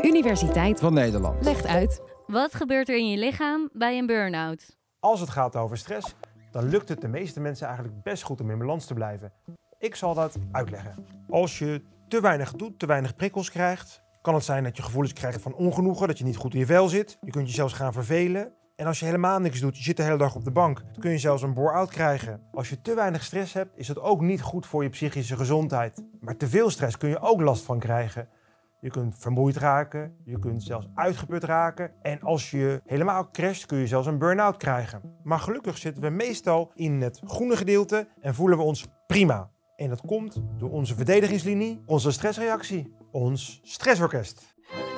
Universiteit van Nederland. legt uit. Wat gebeurt er in je lichaam bij een burn-out? Als het gaat over stress, dan lukt het de meeste mensen eigenlijk best goed om in balans te blijven. Ik zal dat uitleggen. Als je te weinig doet, te weinig prikkels krijgt, kan het zijn dat je gevoelens krijgt van ongenoegen, dat je niet goed in je vel zit. Je kunt je zelfs gaan vervelen. En als je helemaal niks doet, je zit de hele dag op de bank, dan kun je zelfs een bore-out krijgen. Als je te weinig stress hebt, is dat ook niet goed voor je psychische gezondheid. Maar te veel stress kun je ook last van krijgen. Je kunt vermoeid raken, je kunt zelfs uitgeput raken. En als je helemaal crasht, kun je zelfs een burn-out krijgen. Maar gelukkig zitten we meestal in het groene gedeelte en voelen we ons prima. En dat komt door onze verdedigingslinie, onze stressreactie, ons stressorkest.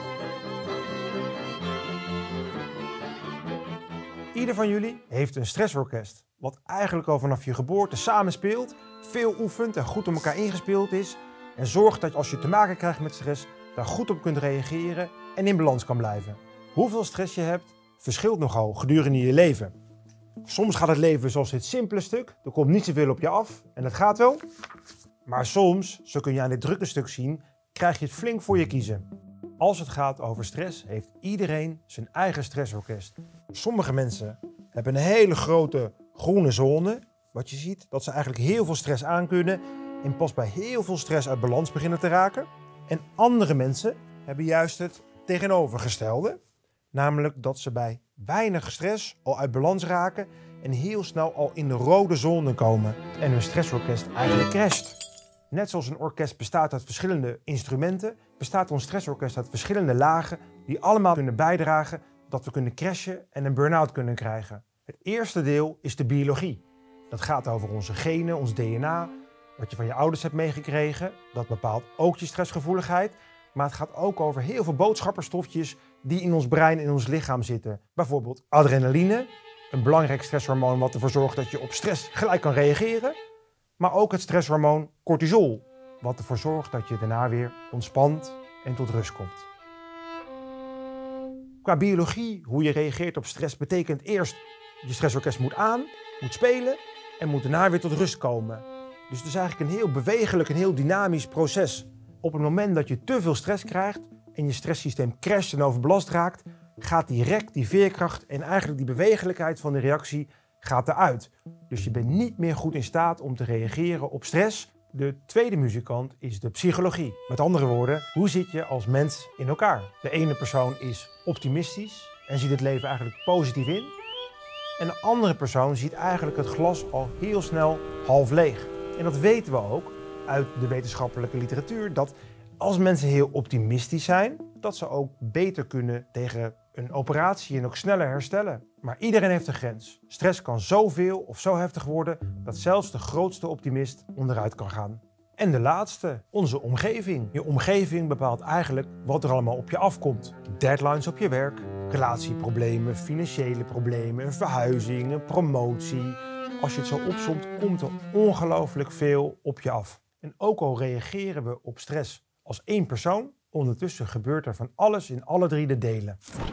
Ieder van jullie heeft een stressorkest, wat eigenlijk al vanaf je geboorte samenspeelt, veel oefent en goed op elkaar ingespeeld is en zorgt dat als je te maken krijgt met stress, daar goed op kunt reageren en in balans kan blijven. Hoeveel stress je hebt, verschilt nogal gedurende je leven. Soms gaat het leven zoals dit simpele stuk, er komt niet zoveel op je af en dat gaat wel. Maar soms, zo kun je aan dit drukke stuk zien, krijg je het flink voor je kiezen. Als het gaat over stress, heeft iedereen zijn eigen stressorkest. Sommige mensen hebben een hele grote groene zone. Wat je ziet, dat ze eigenlijk heel veel stress aankunnen en pas bij heel veel stress uit balans beginnen te raken. En andere mensen hebben juist het tegenovergestelde. Namelijk dat ze bij weinig stress al uit balans raken en heel snel al in de rode zone komen. En hun stressorkest eigenlijk crasht. Net zoals een orkest bestaat uit verschillende instrumenten, bestaat ons stressorkest uit verschillende lagen die allemaal kunnen bijdragen dat we kunnen crashen en een burn-out kunnen krijgen. Het eerste deel is de biologie. Dat gaat over onze genen, ons DNA, wat je van je ouders hebt meegekregen. Dat bepaalt ook je stressgevoeligheid. Maar het gaat ook over heel veel boodschapperstofjes die in ons brein en ons lichaam zitten. Bijvoorbeeld adrenaline, een belangrijk stresshormoon wat ervoor zorgt dat je op stress gelijk kan reageren. Maar ook het stresshormoon cortisol, wat ervoor zorgt dat je daarna weer ontspant en tot rust komt. Qua biologie, hoe je reageert op stress, betekent eerst je stressorkest moet aan, moet spelen en moet daarna weer tot rust komen. Dus het is eigenlijk een heel bewegelijk, een heel dynamisch proces. Op het moment dat je te veel stress krijgt en je stresssysteem crasht en overbelast raakt, gaat direct die veerkracht en eigenlijk die bewegelijkheid van de reactie gaat eruit. Dus je bent niet meer goed in staat om te reageren op stress. De tweede muzikant is de psychologie. Met andere woorden, hoe zit je als mens in elkaar? De ene persoon is optimistisch en ziet het leven eigenlijk positief in. En de andere persoon ziet eigenlijk het glas al heel snel half leeg. En dat weten we ook uit de wetenschappelijke literatuur, dat als mensen heel optimistisch zijn, dat ze ook beter kunnen tegen een operatie en ook sneller herstellen. Maar iedereen heeft een grens. Stress kan zoveel of zo heftig worden dat zelfs de grootste optimist onderuit kan gaan. En de laatste, onze omgeving. Je omgeving bepaalt eigenlijk wat er allemaal op je afkomt. Deadlines op je werk, relatieproblemen, financiële problemen, een verhuizing, een promotie. Als je het zo opsomt, komt er ongelooflijk veel op je af. En ook al reageren we op stress als één persoon, ondertussen gebeurt er van alles in alle drie de delen.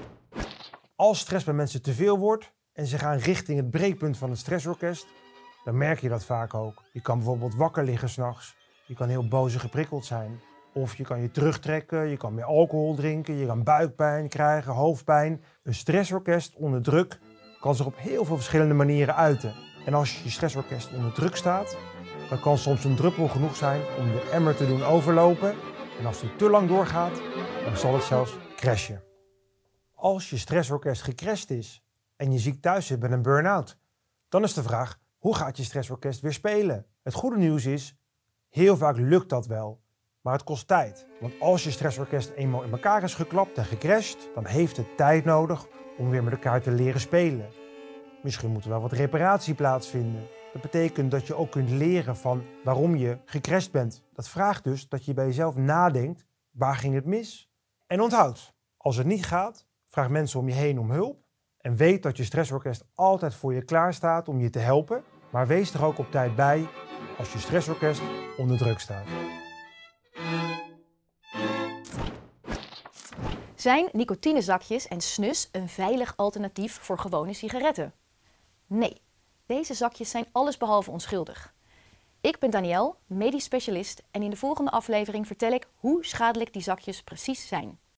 Als stress bij mensen te veel wordt en ze gaan richting het breekpunt van het stressorkest, dan merk je dat vaak ook. Je kan bijvoorbeeld wakker liggen 's nachts. Je kan heel boos en geprikkeld zijn. Of je kan je terugtrekken, je kan meer alcohol drinken, je kan buikpijn krijgen, hoofdpijn. Een stressorkest onder druk kan zich op heel veel verschillende manieren uiten. En als je stressorkest onder druk staat, dan kan soms een druppel genoeg zijn om de emmer te doen overlopen. En als die te lang doorgaat, dan zal het zelfs crashen. Als je stressorkest gecrashed is en je ziek thuis zit met een burn-out, dan is de vraag, hoe gaat je stressorkest weer spelen? Het goede nieuws is, heel vaak lukt dat wel, maar het kost tijd. Want als je stressorkest eenmaal in elkaar is geklapt en gecrashed, dan heeft het tijd nodig om weer met elkaar te leren spelen. Misschien moet er wel wat reparatie plaatsvinden. Dat betekent dat je ook kunt leren van waarom je gecrashed bent. Dat vraagt dus dat je bij jezelf nadenkt, waar ging het mis? En onthoud, als het niet gaat, vraag mensen om je heen om hulp. En weet dat je stressorkest altijd voor je klaar staat om je te helpen. Maar wees er ook op tijd bij als je stressorkest onder druk staat. Zijn nicotinezakjes en snus een veilig alternatief voor gewone sigaretten? Nee, deze zakjes zijn allesbehalve onschuldig. Ik ben Danielle, medisch specialist en in de volgende aflevering vertel ik hoe schadelijk die zakjes precies zijn.